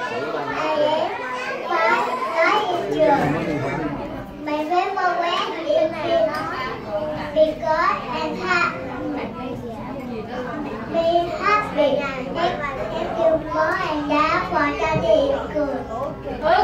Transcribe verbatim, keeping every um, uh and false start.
I am five in trường. My favorite word is because and happy. Be happy. Thank you, Mom and Dad, for cho chị cười.